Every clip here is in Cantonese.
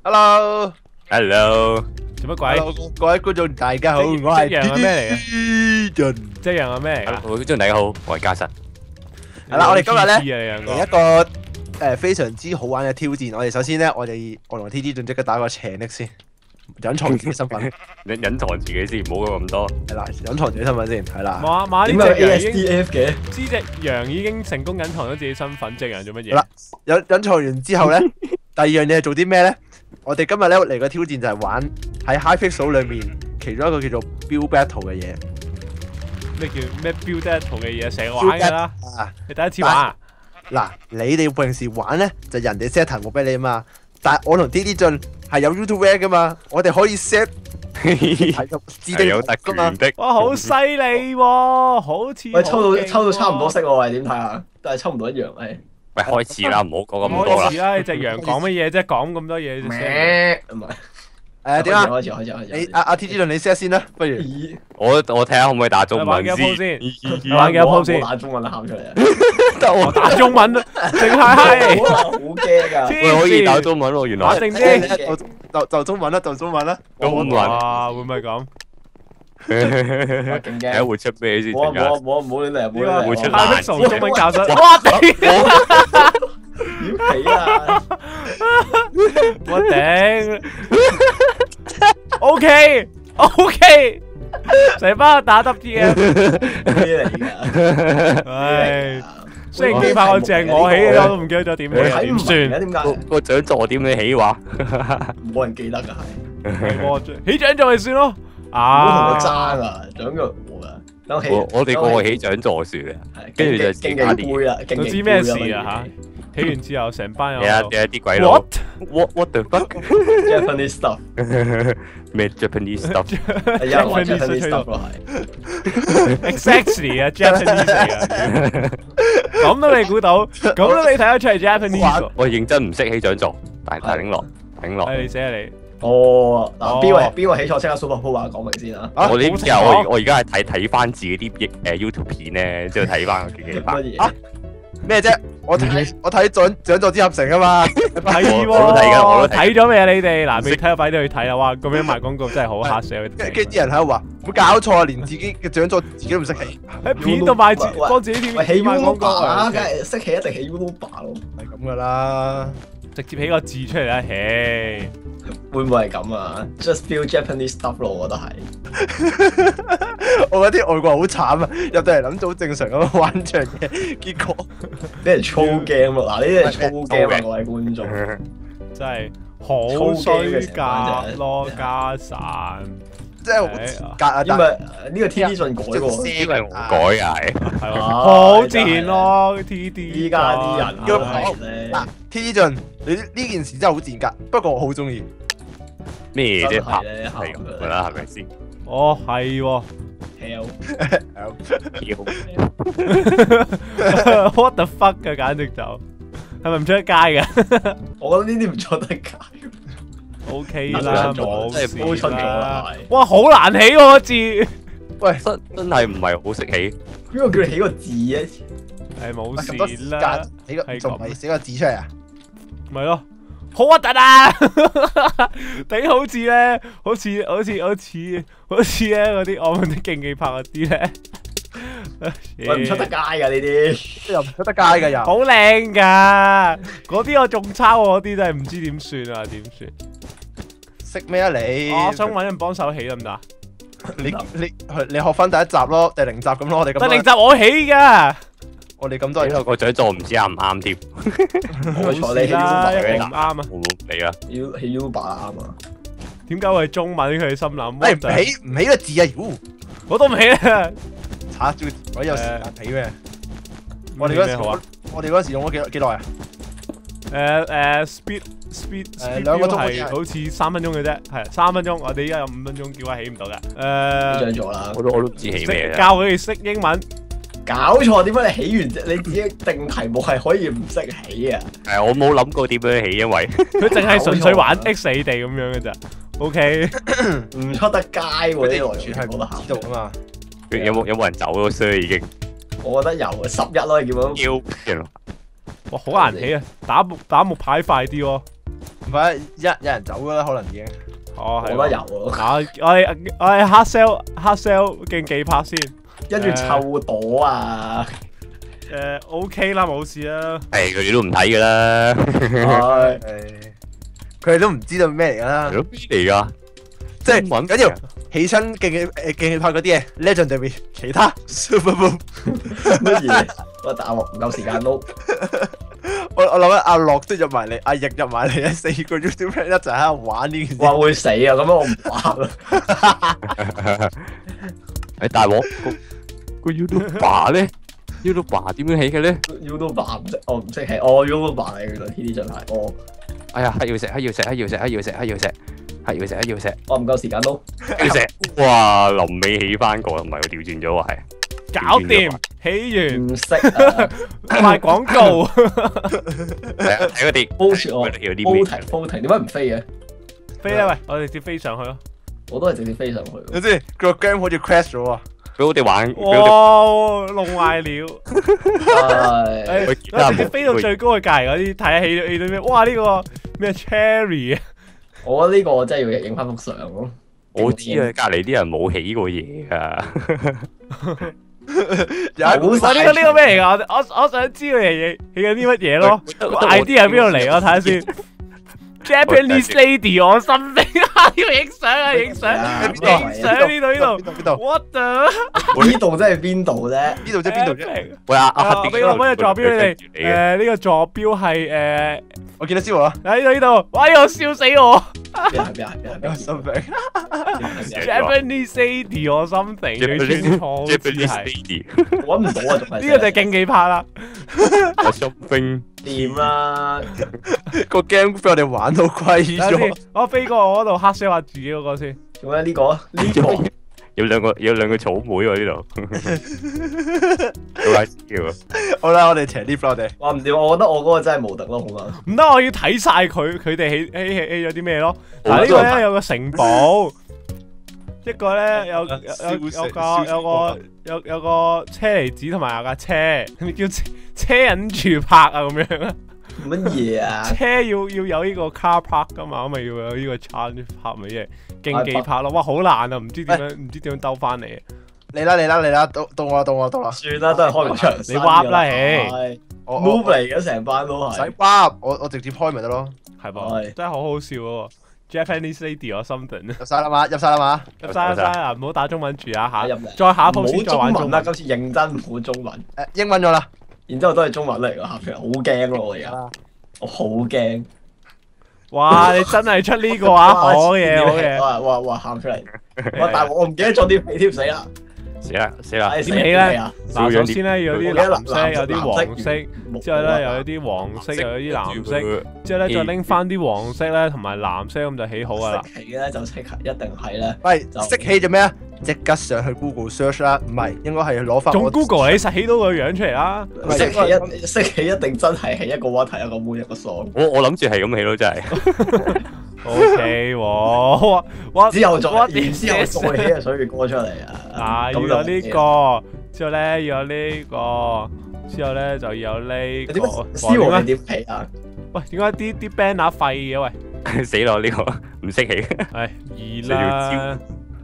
Hello， 做乜鬼？ Hello，各位觀眾大家好，我係夕陽係咩嚟嘅？ T-Jun。 夕陽係咩嚟㗎？ 觀眾大家好，我係嘉實。 係啦，我哋今日咧咧嚟一個非常之好玩嘅挑戰。我哋首先咧，我同 T-Jun 即刻打個斜昵先，隱藏自己身份。 你隱藏自己先，唔好講咁多。 係啦，隱藏自己身份先，係啦。 馬點解呢隻羊已經 ASDF 嘅？ 知隻羊已經成功隱藏咗自己身份，隻羊做乜嘢？ 好啦，隱藏完之後咧，第二樣嘢係做啲咩咧？我哋今日咧嚟個挑戰就係玩喺 Hypixel 裏面其中一個叫做 Build Battle 嘅嘢。 咩叫咩 build battle 嘅嘢？成日玩㗎啦！ 啊， 你第一次玩啊？ 嗱，你哋平時玩咧就人哋 set 題目俾你啊嘛，但係我同 T-Jun 係有 YouTuber 噶嘛，我哋可以 set 題目指定有特噶嘛。 權的。 哇，好犀利喎！好似喂，抽到差唔多色喎，喂，點睇啊？但係抽唔到一樣，誒。 喂，開始啦，唔好講咁多啦開始。啦！你隻羊講乜嘢啫？講咁多嘢。 唔係。 點啊？ 開始。 你阿 T-Jun 你 set 先啦，不如。 我睇下可唔可以打中文玩幾多鋪先。 先？玩幾多鋪先？ 打中文都喊出嚟啊！ 得我打中文啊！淨係好驚㗎。 喂，可以打中文喎，原來。 打正啲。 就中文啦，就中文啦。 中文。 哇！會唔會咁？ 勁睇下驚。 會出咩先？ 冇亂嚟，冇亂嚟。 會出太熟中文教室。哇！ 點起啊！ 我頂。OK，成班打 WTF。 咩嚟㗎？ 唉，雖然機拍我淨係我起嘅，我都唔記得咗點起啊，點算？ 點解？ 個獎座點你起話？ 冇人記得㗎係。 起獎就係算咯。 唔好同我爭啊！ 啊！獎個我㗎。等起。 我哋個個起獎座算嘅，跟住就競技杯啦，競技杯啦。 都知咩事啊嚇？起完之後成班有啲鬼佬。What the fuck？ Japanese stuff。 咩 Japanese stuff？ 係有人話 Japanese stuff 咯係。 Exactly 啊 ，Japanese 嚟啊！咁都未估到，咁都未睇得出係 Japanese。 我認真唔識起獎座，大頂落。 係你寫啊你。 哦，嗱，邊個起錯即刻 Super Power 講明先啊！ 我呢之後我而家係睇翻自己啲YouTube 片咧，之後睇翻個競技版。 乜嘢？ 咩啫？我睇獎座之合成啊嘛。 係我都睇㗎，我都睇咗未啊？你哋嗱未睇就快啲去睇啦！哇，咁樣賣廣告真係好嚇死我。 跟住啲人喺度話：冇搞錯啊，連自己嘅獎座自己都唔識起。 喺片度賣自幫自己片喂，起賣廣告 Uber 啊， 啊！ 梗係識起一定起 Uber 咯。 係咁噶啦。 直接起個字出嚟啦，嘿！ 會唔會係咁啊 ？Just feel Japanese stuff 咯，我覺得係。 我覺得啲外國人好慘啊，入到嚟諗到好正常咁玩場嘢，結果俾人操 game 咯，嗱呢啲係操 game 啊，各位觀眾。 真係好衰格咯，加散。 真係好賤格啊！ 因為呢個 T-Jun 改喎， 因為我改㗎， 係喎，好自然咯，TD。 依家啲人咧， 嗱，T-Jun，你呢件事真係好賤格，不過我好中意。 咩啫？拍咧係咁噶啦，係咪先？ 哦，係喎。 What the fuck 嘅，簡直就係咪唔出得街嘅？ 我覺得呢啲唔出得街。 OK 啦，冇真係煲出咗啦。 哇，好難起喎個字。 喂， 真係唔係好識起。 邊個叫你起個字啊？ 係冇咁多時事啦， 間，你仲唔係寫個字出嚟啊？ 咪咯，好核突啊！頂好似咧，好似咧嗰啲我們啲競技拍嗰啲咧， 喂，唔出得街㗎呢啲， 又唔出得街㗎又。 好靚㗎，嗰啲我仲抄我嗰啲真係唔知點算啊？點算？ 識咩啊你？ 我想揾人幫手起得唔得啊？ 你學翻第一集咯，第零集咁咯，我哋咁。 第零集我起㗎。 我哋咁多人。 個獎座唔知啱唔啱添。 冇錯，你起 Uber 嘅唔啱啊！ 我冇理啊。 要起 Uber 啱啊！ 點解會係中文？佢哋心諗， 唔起個字啊！ 我都唔起啊！ 查住我有時間起咩？我哋嗰陣時用咗幾耐啊 ？speed 兩個鐘係好似3分鐘嘅啫，係3分鐘。我哋依家有5分鐘，叫佢起唔到嘅。 起獎座啦， 我都唔知起咩啦。 教佢哋識英文。 搞錯，點解你起完啫？你自己定題目係可以唔識起啊？ 係我冇諗過點樣起，因為佢淨係純粹玩 X 你哋咁樣嘅咋。OK， 唔出得街喎，呢個全係我得知道啊嘛。 有冇人走咗衰已經？ 我覺得有11咯，你叫咁。 妖， 哇，好難起啊！打木牌快啲喎。 唔係有人走噶啦，可能已經。 哦，係我覺得有喎。 喎， 我哋黑 sell 競技拍先。 跟住臭朵啊， OK 啦，冇事啦。 係佢哋都唔睇噶啦， 唉佢哋都唔知道咩嚟噶啦係，咯，咩嚟㗎？ 即係英文緊要起身競技派嗰啲嘢 legendary， 其他 super boom。 乜嘢？我大鑊唔夠時間撈， 我諗緊阿樂都入埋嚟，阿奕入埋嚟，4個 YouTuber 一齊喺度玩呢件事。 話會死啊！咁樣我唔玩啦。 誒大鑊個 YouTuber 咧，YouTuber 點樣起嘅咧？ YouTuber 唔識，我唔識起。哦 YouTuber 嚟嘅原來 TD 進係，哦， 哎呀，係要食， 我唔夠時間撈。 要食。哇，臨尾起翻個，唔係我調轉咗喎，係。 搞掂，起完唔識啊！ 賣廣告。 係啊，睇嗰啲煲住我， 有啲咩？ 煲停，點解唔飛嘅？ 飛啊喂，我哋直接飛上去咯。 我都係直接飛上去。 你知個 game 好似 crash 咗啊！ 俾我哋玩，俾我哇，弄壞了。 唉， 我直接飛到最高嘅隔離嗰啲，睇下起到咩？哇！呢個咩 Cherry 啊？ 我覺得呢個真係要影翻幅相咯。 我知啊，隔離啲人冇起過嘢㗎。 有一哇！呢個咩嚟㗎？我想知佢嘢起緊啲乜嘢咯？個 idea 喺邊度嚟？我睇下先。Japanese lady， 我心病啊！要影相啊！影相呢度。What the？ 呢度真係邊度啫？ 呢度即係邊度啫？ 喂阿俾個坐標你哋。呢個坐標係我見到燒我啦， 喺呢度。哇！呢個笑死我。 邊心病。 Japanese lady， 我心定你串錯好似 Japanese 係。 lady， 揾唔到啊！仲係呢個就係競技拍啦。 我心冰。 掂啦。 個 game 俾我哋玩到虧等下先咗。， 我飛過我嗰度黑 sell 下自己嗰個先。 做咩呢個？呢個有兩個草莓喎呢度，好鬼笑啊！ 好啦，我哋斜啲 flow 我哋。 話唔掂，我覺得我嗰個真係無敵咯，好嘛？ 唔得，我要睇晒佢哋起咗啲咩咯。嗱，呢個咧有個城堡，一個咧有個車厘子同埋有架車，係咪叫車引住拍啊咁樣啊？ 乜嘢啊？ 車要有呢個 car park 噶嘛，咁咪要有呢個 charge park 咪即係競技拍咯。哇，好難啊，唔知點樣兜翻嚟。 嚟啦，到我啦。 算啦，都係開個場。 你 wap 啦，唉， 我 move 嚟嘅成班都唔使係。 哇，我直接開咪得咯。 係噃，真係好好笑喎。Japanese lady 我心定入晒啦嘛，入晒啦。 入晒啊！唔好打中文住啊嚇， 入嚟再下一鋪唔先再玩中好中文啦， 文。 今次認真唔好中文。 英文咗啦。 然之後都係中文嚟㗎，下場好驚咯！我而家我好驚。 哇！你真係出呢個啊，好嘢！ 哇！喊出嚟！哇！大鑊，我唔記得咗啲皮貼死啦！ 死啦！ 點起咧？嗱，首先咧要有啲藍色， 藍有啲黃色，之後咧又有啲黃色，又有啲藍色，之後咧再拎翻啲黃色咧同埋藍色咁就起好噶啦。 識起咧就識一定係咧。 喂，識起做咩啊？即刻上去 Google search 啦，唔係應該係攞翻。 用 Google 你實起到個樣出嚟啦。 識起一定真係起一個 water 一個 moon 一個 song。 我諗住係咁起咯，真係。 OK 喎， 之後再起啊水月歌出嚟啊！ 要有呢個，之後咧要有呢個，之後咧就要有呢個。 思王你點起啊？ 喂，點解啲 banner 廢嘅喂？ 死咯呢個唔識起。 係二啦。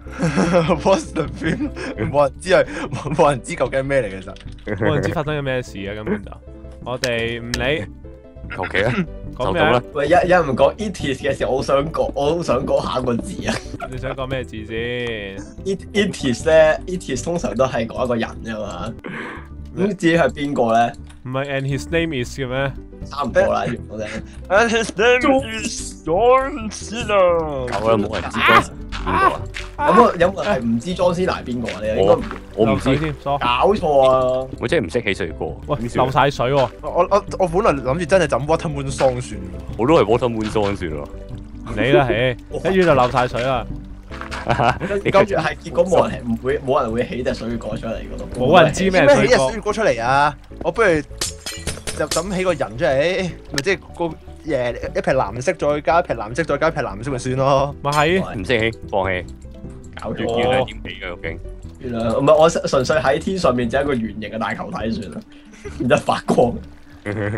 What's the film？冇人知究竟係咩嚟嘅，其實冇人知發生咗咩事啊，根本就我哋唔理。 求其啦， 咁就咁啦樣。 喂，有人唔講 it is 嘅時候，我好想講下個字啊。 你想講咩字先？ it is 咧 ，it is 通常都係講一個人噶嘛。咁至於係邊個咧？ 唔係 and his name is 嘅咩？ 差唔多啦，我哋。 And his name is John Cena。 夠啦，冇人知嗰陣時邊個啊？ 有冇人係唔知莊思娜係邊個啊？你應該我唔知， 添， 搞錯啊！ 我真係唔識起水歌。 喂，流晒水喎！ 我本來諗住真係就 Watermoon Song 算。 我都係 Watermoon Song 算咯。 你啦，唉，一於就流晒水啦。 跟住係結果冇人會起隻水月歌出嚟嗰度。 冇人知咩咩起隻水水月歌出嚟啊？我不如就咁起個人出嚟，咪即係個一撇藍色再加一撇藍色再加一撇藍色咪算咯。 咪係唔識起，放棄。 搞原錯。 來點起嘅究竟？ 原來唔係我純粹喺天上面就一個圓形嘅大球體算啦，然之後發光。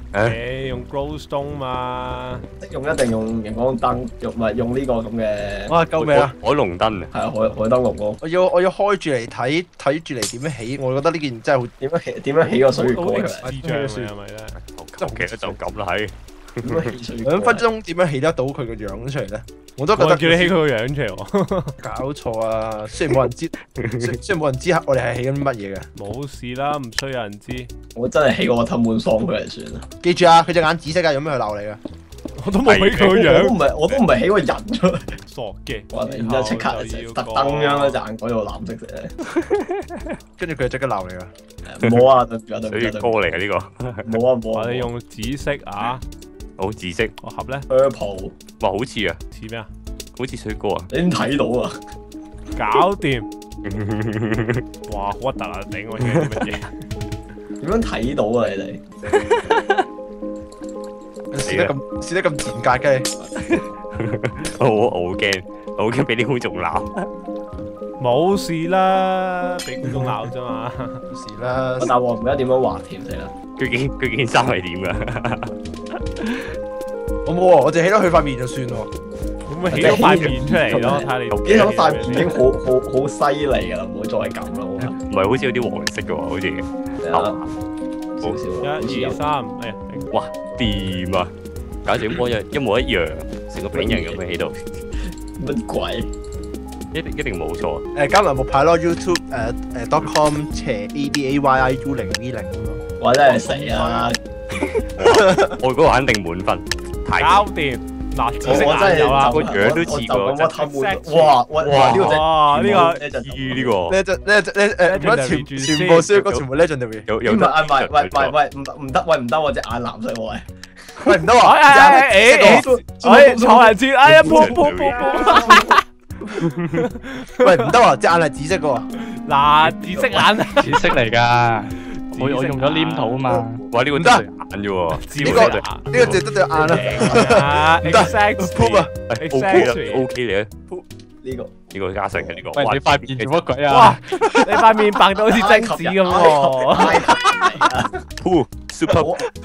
誒用 glowstone 嘛， 即用一定用熒光燈，唔係用呢個咁嘅哇！救命啊！ 海龍燈啊！ 係啊海燈籠咯。 我要開住嚟睇住嚟點樣起，我覺得呢件真係好點樣起個水月過嚟？ 智障嘅係咪咧？ 其實就咁啦，係。 點樣起水月過 2分鐘點樣起得到佢個樣出嚟咧？我都覺得我叫你起佢個樣出嚟喎， 搞錯啊！雖然冇人知，雖然冇人知我哋係起緊乜嘢嘅。 冇事啦，唔需要有人知。 我真係起個吞滿喪佢嚟算啦。 記住啊，佢隻眼紫色㗎，有咩去鬧你㗎？ 我都冇起佢個我樣， 都唔係起個人出嚟。 傻嘅。 哇！然之後即刻特登將嗰隻眼改到藍色嘅。 跟住佢就即刻鬧你㗎。 冇啊，對唔住啊，對唔住啊。 水月歌嚟嘅呢個。 冇啊冇啊。 我哋用紫色啊， 好紫色。 個盒咧 purple， 哇，好似啊， 似咩啊？ 好似水歌啊。 你點睇到啊？ 搞掂。哇，好核突啊！頂我起啲乜嘢？ 點樣睇到啊？你哋試得咁賤格嘅， 我好驚，我好驚俾啲觀眾鬧。 冇事啦，俾觀眾鬧啫嘛。 冇事啦。 但係我唔記得點樣畫甜死啦。 佢件衫係點噶？ 我冇喎，我淨係起得佢塊面就算喎。 會唔會起到塊面出嚟咯？睇下你呢種塊面已經好犀利㗎啦，唔會再係咁啦。 唔係好似有啲黃色嘅喎，好似。 係啊，少少。 1、2、3，哎呀！ 哇，掂啊！搞住一模一樣，成個餅人咁樣喺度， 乜鬼？ 一定冇錯。 加埋木牌咯 ，YouTube .com/ABAYIU0V0咯。 我真係死啦！ 我嗰個肯定滿分，太搞掂。嗱，紫色我真係眼有啦， 個樣都似過我吞滿。哇！呢個真哇！呢個呢個呢全部書全部 legendary。 有唔得喂唔得喎隻眼藍色喎喂。 喂唔得喎， 坐人節，哎呀，噗噗噗！ 喂唔得喎，隻眼係紫色嘅喎。 嗱，紫色眼， 紫色嚟㗎，我用咗黏土啊嘛。 哇！呢個真係眼啫喎， 呢個淨得對眼啦。 唔得 exactly 啊 OK 嚟啊！ 呢個加成嘅呢個。 喂，你塊面做乜鬼啊？ 哇！你塊面白到好似貞子咁喎。 Super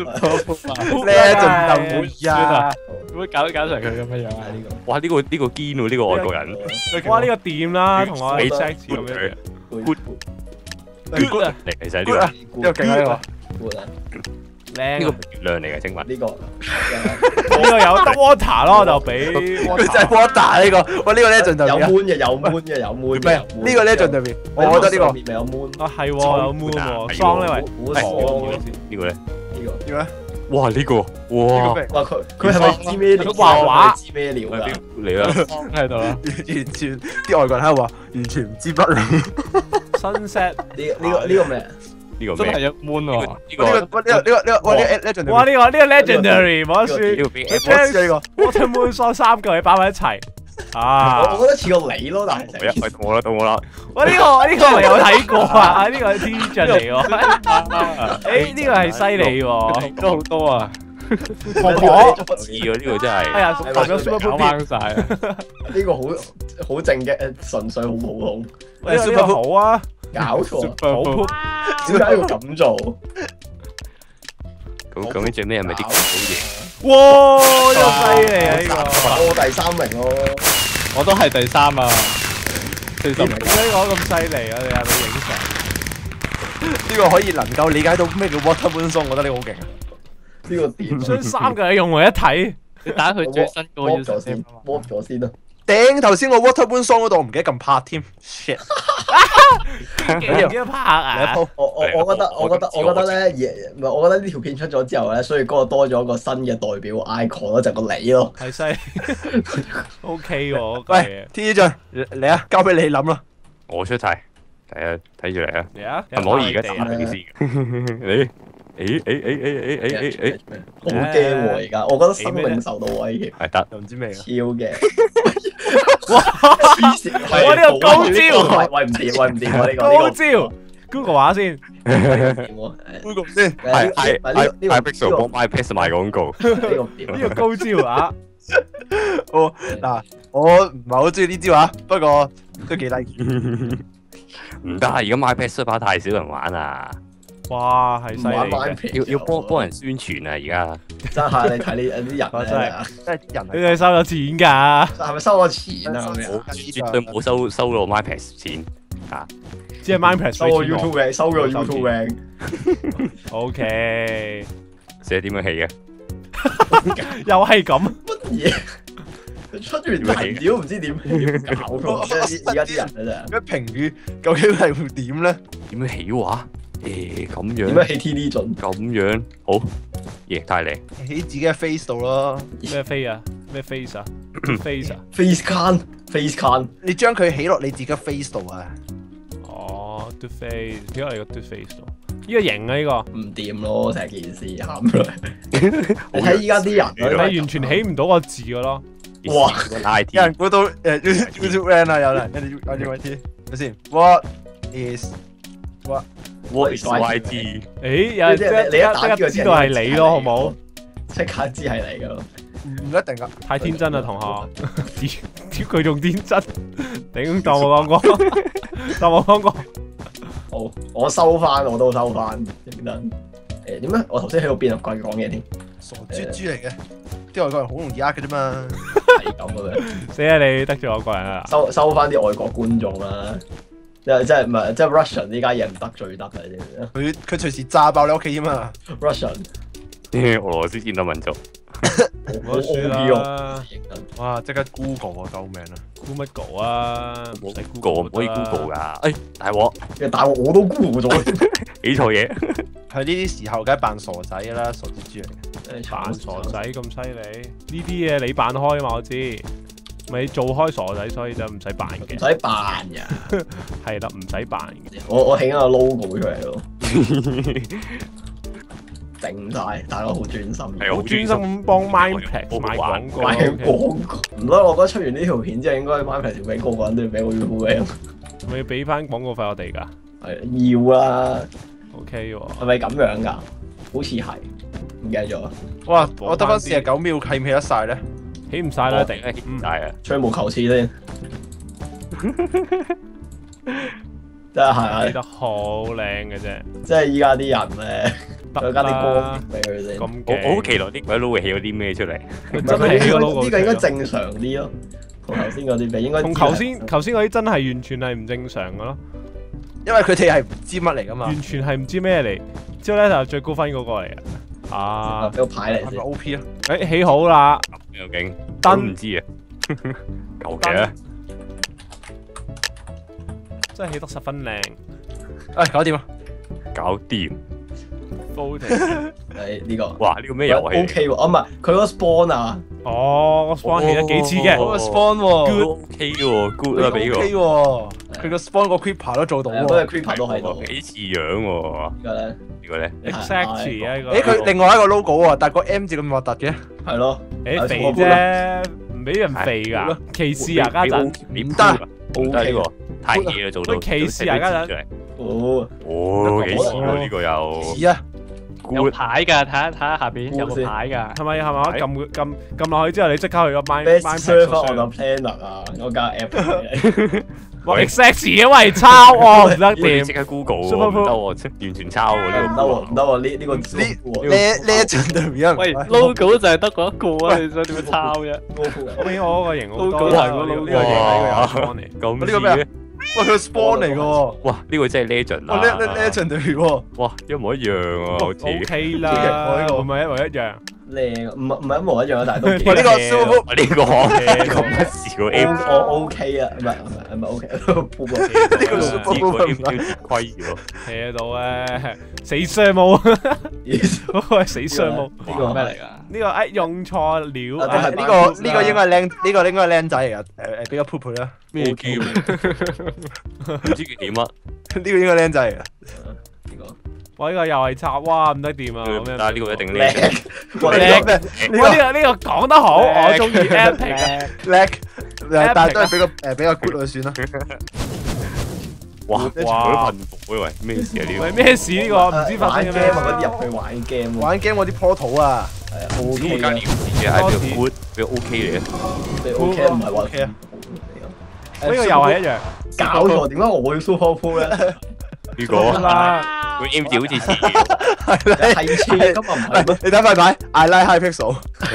Legendary 啊！ 點解搞成佢咁樣啊？呢個哇！呢個堅喎，呢個外國人。 哇！呢個掂啦，同我 exact 咁樣。 good 嚟，其實呢個呢個勁啊呢個。 靚呢個月亮嚟嘅，請問呢個呢個有得 water 咯，就俾佢真係 water 呢個。喂呢個 legendary 有啊！ moon 嘅，有 moon 嘅，有 moon 嘅。 呢個 legendary，我覺得呢個面咪有 moon。 啊係喎，有 moon 喎，桑呢位， 好爽呢個咧？ 呢點咧？ 哇！呢個哇！ 哇佢係咪知咩料？ 畫畫知咩料㗎？ 嚟啦！ 喺度啦。 完全啲外國人喺度話，完全唔知不理。 新 set， 呢個咩？ 呢個咩？ 真係有 moon 喎。 呢個呢個 legendary。 哇！呢個 legendary 冇得輸。 呢個俾你將呢個 water moon 桑3嚿嘢擺埋一齊啊！ 我覺得似個你咯，但係到我啦！ 哇！呢個我有睇過啊！呢個係 T 進嚟喎。誒呢個係犀利喎， 都好多啊。 婆婆似喎，呢個真係。 哎呀，代表 super 搞 poop 彎晒啊！ 呢個好正嘅，純粹好普通。 呢個好啊， 搞錯， 好 poop 點解要咁做？ 咁究竟最尾係咪啲好嘢？ 哇！呢個犀利啊！呢個我第3名咯。 我都係第3啊。40名。 點解呢個咁犀利啊？你有冇影相？ 呢個可以能夠理解到咩叫 water moon song，我覺得呢個好勁。 呢個點？ 將3嚿嘢用為一體。 你打佢最新嗰個要咗先，warp 咗先啦。 頂頭先我 water moon song 嗰度我唔記得撳拍添 ，shit！ 幾多拍啊？ 我覺得咧，唔係我覺得呢條片出咗之後咧，所以嗰個多咗個新嘅代表 icon 咯，就個你咯。 係犀利 ，OK 喎。 喂，T 進嚟啊，交俾你諗啦。 我出題，睇住嚟啊！ 嚟啊！ 係唔可以而家答你先？誒， 好驚喎！而家我覺得生命受到威脅， 係得， 又唔知咩超嘅。 哇！ 黐線！ 哇！呢個高招， 喂唔掂喎呢個高招。Google 話先 ，Google 先， 係 iPixel 幫 iPad 賣廣告， 呢個高招啊！ 嗱，我唔係好中意呢招啊，不過都幾得意。 唔得啊！而家 iPad server 太少人玩啊！ 哇，係犀利玩嘅。 Minecraft 要幫人宣傳啊！而家真係你睇呢啲人哇真係咧， 即係人你哋收咗錢㗎？ 係咪收咗錢啊？咁樣我絕對冇收過 MyPass 錢啊！ 只係 Minecraft 收個 YouTube rank，收個 YouTube rank， OK， 寫點樣起嘅？ 又係咁。 乜嘢？佢出完題料唔知點搞咯，即係而家啲人啊咩評語究竟係會點咧？ 點樣起話？咁真係點樣樣起 TD 準？ 咁樣好，太靚！ 喺自己嘅 face 度咯， 咩飛啊？咩 face 啊？face 啊？ Face can， 你將佢起落你自己嘅 face 度啊！ 哦 ，do face，點解你個 do face 度？呢個型啊呢個， 唔掂咯，成件事喊啦！你睇依家啲人你完全起唔到個字㗎咯。 哇 ！IT 有人估到YouTube Rank 啊，有人有啲 YT，睇先 What is What is YT？ 誒，有人即刻知道係你咯，好冇？ 即刻知係你噶咯。 唔一定噶， 太天真啦，同學。屌佢仲天真，頂當我講過，當我講過。 好，我收翻，我都收翻，認真。點解？我頭先喺度邊啊？講嘢添， 傻豬豬嚟嘅，啲外國人好容易呃嘅啫嘛。 係咁嘅咩？ 死啊！你得罪我個人啊！ 收翻啲外國觀眾啦。即係唔係即係 Russian 呢家嘢唔得罪得嘅啫。 佢隨時炸爆你屋企添嘛。 Russian 俄羅斯戰鬥民族， 我都輸啦。 哇！即刻 Google 啊，救命啊 Google 啊， 冇 Google 唔可以 Google 㗎。大鑊， 大鑊我都 Google 咗， 起錯嘢。 喺呢啲時候梗係扮傻仔啦，傻豬豬嚟嘅。 扮傻仔咁犀利？呢啲嘢你扮開啊嘛，我知。咪做開傻仔，所以就唔使扮嘅。 唔使扮㗎。 係啦，唔使扮嘅。 我起緊個 logo 出嚟咯。靜晒，大家好專心。 係好專心咁幫 Mineplex 賣廣告。 賣廣告。唔得，我覺得出完呢條片之後，應該 Mineplex 俾個個人都要俾我 YouTube。 咪要俾翻廣告費我哋㗎？ 係要啦。 OK 喎。 係咪咁樣㗎？好似係，唔記得咗。 哇！我得翻49秒，起唔起得晒咧？ 起唔晒啦，一定起唔晒啊！ 吹毛求疵先。真係啊！ 起得好靚嘅啫。 即係依家啲人咧， 得加啲光啦。 俾佢先。 我好期待啲鬼佬會起咗啲咩出嚟。 佢真係起個 logo 呢個應該正常啲咯，同頭先嗰啲比應該。 同頭先嗰啲真係完全係唔正常嘅咯。 因為佢哋係唔知乜嚟噶嘛。 完全係唔知咩嚟，之後咧就最高分嗰個嚟嘅。啊！ 俾個牌嚟係咪先。 OP 啊？ 誒起好啦， 究竟燈唔知啊？求其啊！ 真係起得十分靚。 搞掂啊！ 搞掂！ Voting 係呢個。 哇！呢個咩遊戲 ？OK 喎，唔係佢嗰個 spawn 啊。 哦，個 spawn 起得幾次嘅。 嗰個 spawn 喎 OK 喎，good 啦俾個。 OK 喎，佢個 spawn 個 creeper 都做到嗰喎。 個 creeper 都喺度。 幾似樣喎？ 呢個咧， 呢個咧？ Exactly 啊呢個。 誒佢另外一個 logo 喎，但係個 M 字咁核突嘅。 係咯。 誒肥啫，唔俾人肥㗎，歧視啊家陣。 你唔得唔得呢個太 hea 啦，做到。 喂歧視啊家陣。 哦。 哦，幾似喎呢個又。 似啊！ 有牌㗎，睇下下邊有冇牌㗎。 係咪我撳落去之後，你即刻去個 Best server on the planet 啊！我加 app。 哇 exactly 啊喂，抄我唔得掂。 即刻 Google 喎，唔得喎，完全抄喎呢個。 唔得喎，呢個 Legendary 啊！ 喂，logo 就係得嗰一個啊，你想點樣抄啫？ 我俾我嗰個型好多。 logo 係個呢 logo 個型呢個有 spawn 嚟。 咁呢個咩啊？哇！佢 spawn 嚟嘅喎。 哇！呢個真係 legend 哇啊 ！Legendary 喎。 哇！一模一樣啊，好似。 OK 啦，會唔會一模一樣？ 靚，唔係一模一樣啊，但係都幾哇！呢個 super 呢個咁乜事個 M， 我 OK 啊，唔係 OK， 呢個 super 呢個 M 要跌虧咗。 睇到咧，死商務，嗰個係死商務。 呢個咩嚟㗎？ 呢個誒用錯料。 呢個應該係靚，呢個應該係靚仔嚟㗎。俾個 poop 佢啦。 咩 game？唔知佢點啊？ 呢個應該靚仔嚟㗎。 呢個。 哇！呢個又係插，哇唔得掂啊！ 但係呢個一定叻。 哇呢個講得好，我中意 epic 啊！ 叻，但係都係俾個 good 佢算啦。 哇！全部都噴火喂，咩事啊呢個？ 喂咩事呢個？唔知發生嘅咩？ 嗰啲入去玩 game， 玩 game 嗰啲 portal 啊， 係啊咁我 ，OK 加年嘅係呢個 good，呢個 OK 嚟嘅。 你 OK 唔係話 OK 啊？ 呢個又係一樣。 搞錯，點解我要 super pool 咧？ 呢個啦。 佢 aim 字好似似嘅。 係似嘅，今日唔係咩？ 你睇塊牌 ，I like high pixel。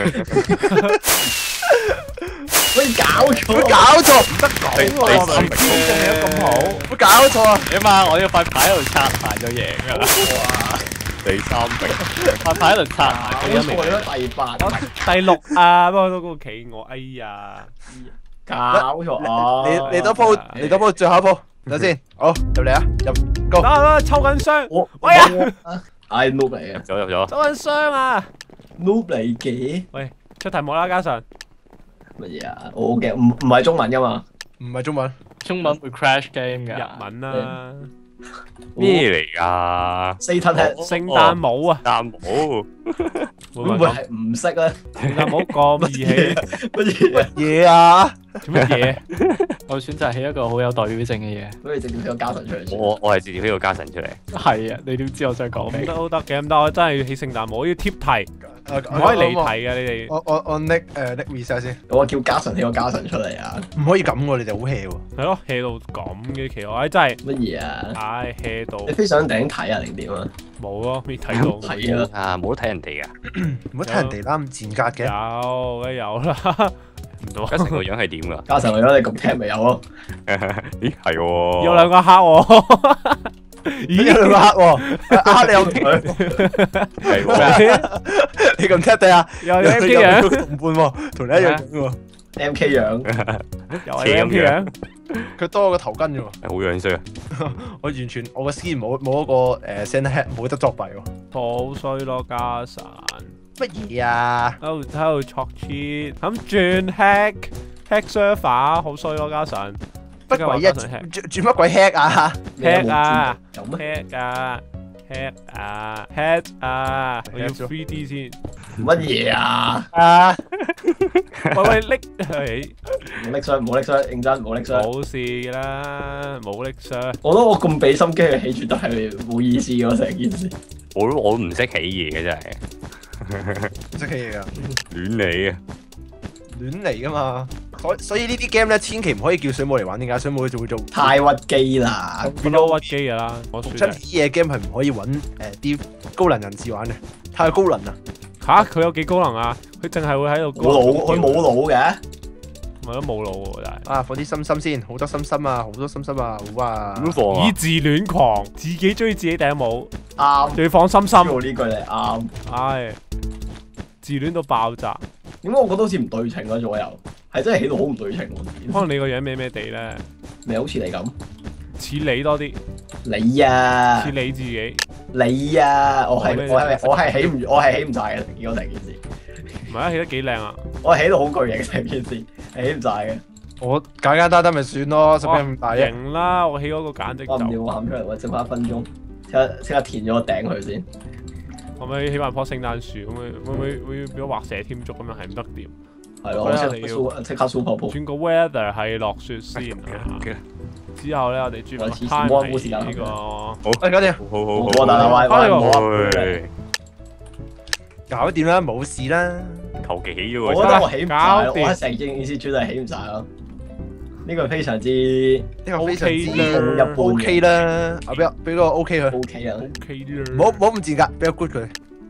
喂，搞錯， 搞錯，唔得呢個我咪標定你得咁好， 冇搞錯啊！ 起碼我呢塊牌喺度拆埋就贏㗎啦。 哇！ 第三名， 塊牌喺度拆埋， 搞錯咗第8， 第6啊，不過都嗰個企鵝，哎呀， 搞錯啊！ 你多鋪，最後一鋪，等先。好，入嚟啊，入 go。 得抽緊箱， 我喂啊， 係 noob 嚟嘅入咗。 抽緊箱啊！ ，noob 嚟嘅喂，出題目啦，嘉臣。 乜嘢啊？我嘅唔係中文噶嘛？ 唔係中文， 中文會 crash game 㗎。 日文啦， 咩嚟㗎？ Satan Head 聖誕帽啊， 擔帽， 會唔會係唔識咧？ 聖誕帽咁義氣， 乜嘢？ 嘢啊！ 做乜嘢？ 我選擇起一個好有代表性嘅嘢。 不如直接俾個加神出嚟先。 我係直接呢個加神出嚟。 係啊，你點知我想講咩？ 咁都得嘅，咁得我真係要起聖誕帽，要貼題，唔可以離題嘅，你哋我拎拎 reset 先， 我叫加神起個加神出嚟啊！ 唔可以咁喎，你哋好 hea 喎。 係咯，hea 到咁嘅奇我，真係， 乜嘢啊？ 唉 hea 到你飛上頂睇啊定點啊？ 冇咯，未睇到， 睇啊！ 啊，冇得睇人哋㗎。 唔好睇人哋啦，咁賤格嘅。 有梗有啦，唔到加成個樣係點㗎？ 加神為咗你咁聽咪有咯？ 咦，係喎。 有兩個黑喎， 咦，有兩個黑喎，黑你有佢， 係喎。 你咁踢地啊？ 又有 M K 樣， 同伴喎，同你一樣喎。 MK 樣， 又係 M K 樣， 佢多個頭巾啫喎。 好樣衰啊！ 我完全我個 skin 冇嗰個Santa Hat 冇得作弊喎。 好衰咯，加神乜嘢啊？ 喺度戳 cheat，咁轉 hack server，好衰咯，加神乜鬼一轉乜鬼 hack 啊？ hack 啊有咩？ hack 啊 hack 啊 hack 啊，我要 3D 先。 乜嘢啊？ 啊！ 喂，拎係冇拎箱，冇拎箱，認真冇拎箱。 冇事啦，冇拎箱。 我覺得我咁俾心機去起，絕對係冇意思嘅成件事。 我都唔識起嘢嘅真係， 唔識起嘢㗎， 亂嚟啊！ 亂嚟㗎嘛。所以呢啲 game 咧，千祈唔可以叫水母嚟玩。點解？水母就會做太屈機啦！ 不嬲屈機噶啦，我出算啲嘢 game 係唔可以揾啲高能人士玩嘅，太高能啦。 吓佢有幾高能啊？佢淨係會喺度冇腦，佢冇腦嘅。 咪都冇腦喎，真係。 啊，放啲心心先，好多心心啊，好多心心啊，好啊。 點放啊以？自戀狂，自己追自己頂帽， 啱， 仲要放心心， 用呢句嚟啱。 唉，自戀到爆炸。 點解我覺得好似唔對稱啊？左右係真係起到好唔對稱喎。 可能你個樣咩咩地咧， 咪好似你咁， 似你多啲， 你啊似，你自己。 你啊，我係起唔晒嘅，見到成件事， 唔係啊，起得幾靚啊！ 我係起到好巨型成件事，係起唔晒嘅。 我簡簡單單咪算咯，使咩咁大啫？ 型啦，我起嗰個簡直我唔要就， 我喊出嚟，我剩翻1分鐘，即刻填咗個頂佢先。 可唔可以起埋棵聖誕樹咁樣？會變咗畫蛇添足咁樣係唔得掂。 係咯，我即刻 super 鋪。 轉個 weather 係落雪先啊！之後咧，我哋轉個我黐線 time 冇時間係呢個。 好， 喂，搞掂， 好， 我大大翻嚟喂， 搞掂啦，冇事啦。 求其起咗我個覺得我起唔晒， 搞掂我係成件事絕對係起唔晒咯。呢個非常之呢個非常之 OK 啦一般 OK 啦，啊俾個 OK 佢， OK 啊 OK 啦冇咁賤格，俾個 good 佢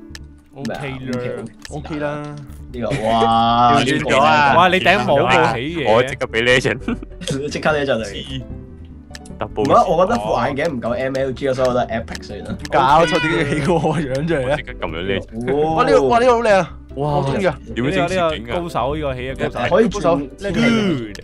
，OK 啦。 ，OK 啦。 呢個哇， 調轉咗啊哇！你頂帽冇起嘢我即，刻俾 legend 即刻呢就嚟。 double， 我覺得副眼鏡唔夠 MLG 啊，所以我覺得 Epic 算啦。 搞錯，點解起個樣出嚟咧我即？刻撳咗 legend， 哇！呢個哇呢個好靚啊， 哇我中意啊！ 點樣整攝影㗎？ 呢個高手，呢個起嘅高手。 可以高手轉 Dude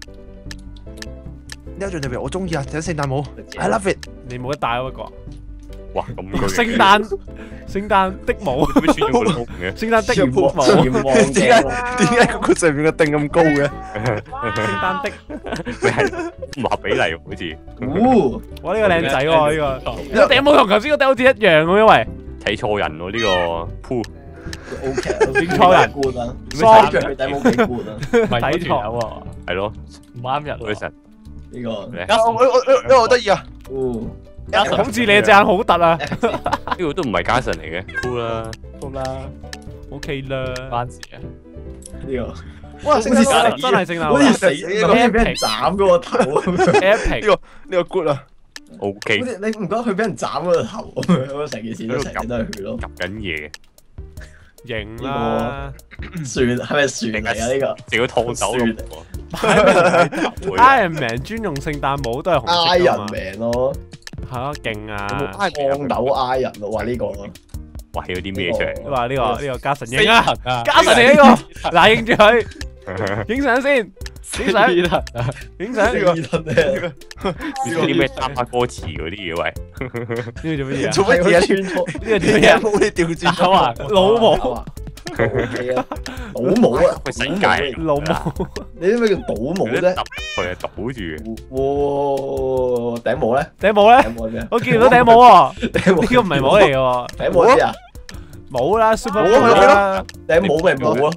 呢一張特別我中意啊，睇聖誕帽，I love it。 你冇得戴嗰個哇，咁巨聖誕的帽， 點解穿咗個窿嘅？ 聖誕的潛帽， 望點解鏡， 點解個上面個頂咁高嘅？ 聖誕的， 佢係唔合比例喎，好似哦， 哇！呢個靚仔喎，呢個呢個頂帽同頭先個頂好似一樣咁，因為睇錯人喎呢個 pool。 OK， 變錯人冠啦， 裝着佢頂帽幾冠啊？ 唔係睇條友喎， 係咯， 唔啱人喎。 嗰陣呢個， 我好得意啊！ 哦， 好似你隻眼好突啊呢個都唔係加神嚟嘅 pool 啦， 好啦， ！OK 啦， 關事啊。 呢個， 哇！ 好似聖死真係聖誕好似死，好似俾人斬嗰個頭咁樣。 epic， 呢個 good 啊！ ，O K， 好似你唔覺得佢俾人斬咗個頭咁樣？成件事都成日都係血咯。 夾緊嘢， 型啦船係咪船嚟㗎呢個？ 成個拖走咁喎。 ！Iron Man 專用聖誕帽都係紅色㗎 Iron 嘛， Man 咯， 係啊，勁啊！ 抗斗 Iron 咯，話呢個。 哇！有啲咩出嚟？ 你話呢個加神影啊， 啊， 加神影呢個，嗱影住佢，影相先，影相，影相。 呢個咩？ 啲咩插歌詞嗰啲嘢喂？ 呢個做乜嘢啊？ 做乜嘢啊？ 穿錯呢個做乜嘢啊？ 冇你調轉咗啊！老母， 倒帽啊！ 個世界老母， 你知咩叫倒帽啫？ 揼佢啊，倒住。 哇！頂帽咧？ 頂帽咧？ 頂帽係咩啊？ 我見唔到頂帽喎， 頂帽呢個唔係帽嚟嘅喎， 頂帽係咩啊？ 帽啦，super 帽帽啦， 頂帽咪帽咯，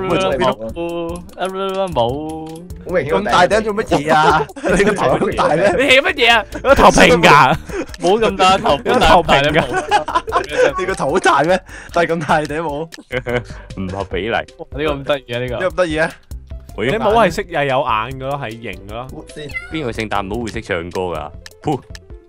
冇， 好明顯咁大頂做乜嘢啊？你個頭咁大咩？ 你起乜嘢啊？個頭平㗎， 冇咁大頭， 個頭平㗎， 你個頭好大咩？戴咁大頂帽， 唔合比例。 呢個咁得意啊！呢有個咁得意啊？ 你帽係識又有眼嘅咯，係型嘅咯。 先邊個聖誕帽會識唱歌㗎？噗！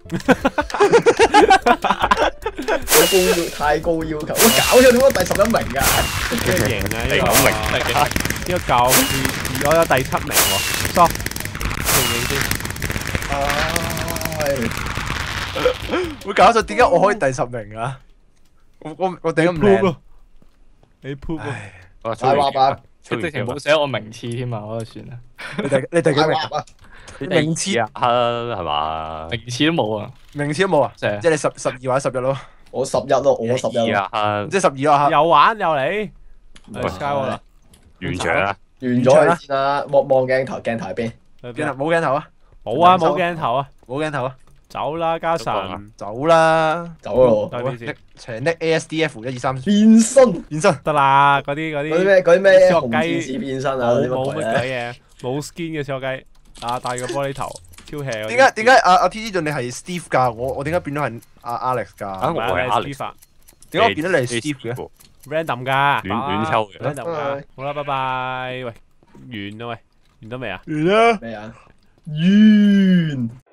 太高要求，我搞咗點解第11名㗎？ 呢個型啊，呢你個講明呢個教我有第7名喎，stop，認認先。 會搞錯點解我可以第10名啊？我頂咁靚， 你 poop 啊！ 我大話吧， 佢直情冇寫我名次添啊！我就算啦， 你第幾名？ 大話吧， 名次啊，係嘛？ 名次都冇啊！ 名次都冇啊？ 成日即係你12或者11咯， 我11咯，我11咯， 啊， 即係12咯嚇。 又玩又嚟喂 ，Skyward 啦， 完場啦！ 完咗佢先啦，望鏡頭喺邊？ 鏡頭冇鏡頭啊？ 冇啊，冇鏡頭啊， 冇鏡頭啊？ 走啦，加神， 走啦！ 走咯， 多啲先， 長的 ASDF 123 變身變身， 得啦，嗰啲嗰啲咩小紅學雞戰士變身啊， 冇啲乜鬼乜咧？ 鬼嘢，冇 skin 嘅小學雞，啊戴個玻璃頭，超 hea 嗰啲。 點解阿 T T 俊你係 Steve 㗎？我點解變咗係阿 Alex 㗎？ 啊我係 Alex 點解我變咗你係 Steve 嘅？ random 㗎， 亂抽嘅。 random 㗎，好啦，拜拜，喂，完啦喂，完得未啊？ 完啦！ 咩啊？完。